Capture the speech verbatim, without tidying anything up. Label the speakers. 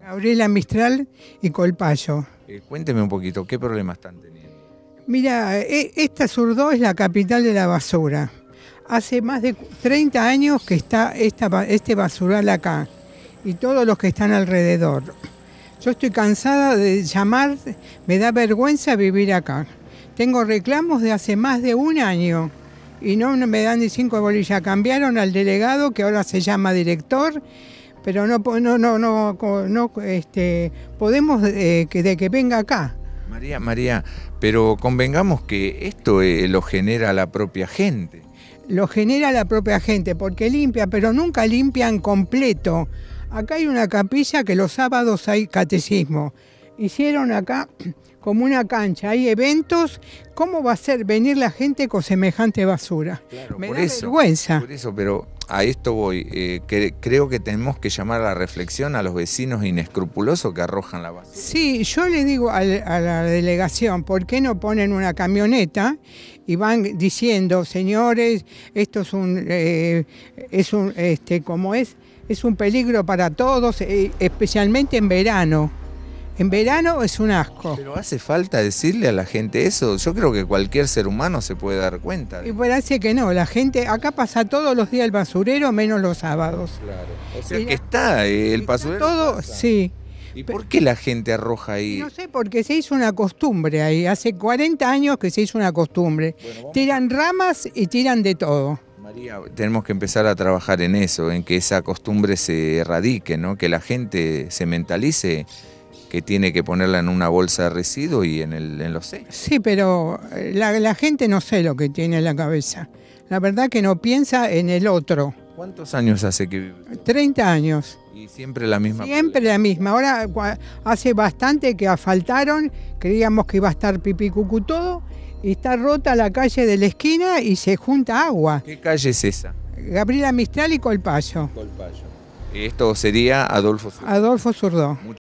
Speaker 1: Gabriela Mistral y Colpallo.
Speaker 2: Eh, cuénteme un poquito, ¿qué problemas están teniendo?
Speaker 1: Mira, e- esta Zurdó es la capital de la basura. Hace más de treinta años que está esta, ba- este basural acá y todos los que están alrededor. Yo estoy cansada de llamar, me da vergüenza vivir acá. Tengo reclamos de hace más de un año y no, no me dan ni cinco bolillas. Cambiaron al delegado, que ahora se llama director, pero no, po- no, no, no, co- no, este, podemos eh, que, de que venga acá.
Speaker 2: María, María, pero convengamos que esto eh, lo genera la propia gente.
Speaker 1: Lo genera la propia gente, porque limpia, pero nunca limpian completo. Acá hay una capilla que los sábados hay catecismo. Hicieron acá como una cancha, hay eventos. ¿Cómo va a ser venir la gente con semejante basura?
Speaker 2: Claro,
Speaker 1: Me
Speaker 2: por
Speaker 1: da
Speaker 2: eso,
Speaker 1: vergüenza.
Speaker 2: Por eso, pero a esto voy. Eh, que, creo que tenemos que llamar a la reflexión a los vecinos inescrupulosos que arrojan la basura.
Speaker 1: Sí, yo le digo al- a la delegación, ¿por qué no ponen una camioneta y van diciendo, señores, esto es un, eh, es un, este, como es, es un peligro para todos, eh, especialmente en verano. En verano es un asco.
Speaker 2: Pero hace falta decirle a la gente eso. Yo creo que cualquier ser humano se puede dar cuenta. de-
Speaker 1: Y parece que no, la gente, acá pasa todos los días el basurero, menos los sábados.
Speaker 2: Claro. O sea
Speaker 1: Y
Speaker 2: que
Speaker 1: la-
Speaker 2: está eh, el
Speaker 1: Está
Speaker 2: basurero.
Speaker 1: todo,
Speaker 2: pasa.
Speaker 1: sí.
Speaker 2: ¿Y por qué la gente arroja ahí?
Speaker 1: No sé, porque se hizo una costumbre ahí, hace cuarenta años que se hizo una costumbre.
Speaker 2: Bueno, vamos-
Speaker 1: Tiran ramas y tiran de todo.
Speaker 2: María, tenemos que empezar a trabajar en eso, en que esa costumbre se erradique, ¿no? Que la gente se mentalice que tiene que ponerla en una bolsa de residuos y en, el, en los sellos.
Speaker 1: Sí, pero eh, la, la gente no sé lo que tiene en la cabeza. La verdad que no piensa en el otro.
Speaker 2: ¿Cuántos años hace que vive?
Speaker 1: treinta años.
Speaker 2: Y siempre la misma.
Speaker 1: Siempre la misma. Ahora cua- hace bastante que asfaltaron, creíamos que iba a estar pipí cucú todo, y está rota la calle de la esquina y se junta agua.
Speaker 2: ¿Qué calle es esa?
Speaker 1: Gabriela Mistral y Colpallo.
Speaker 2: Colpallo. Esto sería Adolfo Suárez.
Speaker 1: Adolfo Zurdó.